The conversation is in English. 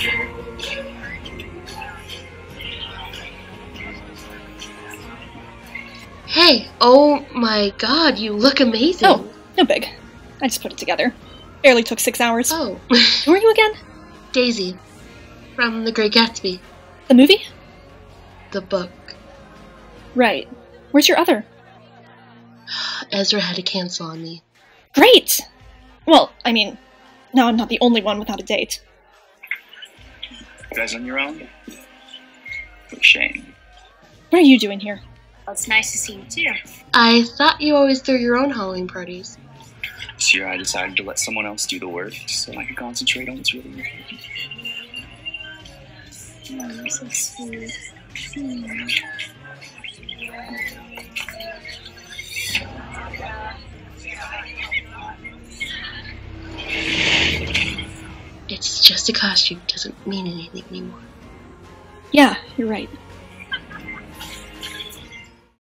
Hey, oh my god, you look amazing. Oh, no big. I just put it together. Barely took 6 hours. Oh. Who are you again? Daisy. From The Great Gatsby. The movie? The book. Right. Where's your other? Ezra had to cancel on me. Great! Well, I mean, now I'm not the only one without a date. You guys on your own? For shame. What are you doing here? Well, it's nice to see you too. I thought you always threw your own Halloween parties. This year I decided to let someone else do the work so I could concentrate on what's really important. Oh, you're so sweet. It's just a costume, doesn't mean anything anymore. Yeah, you're right.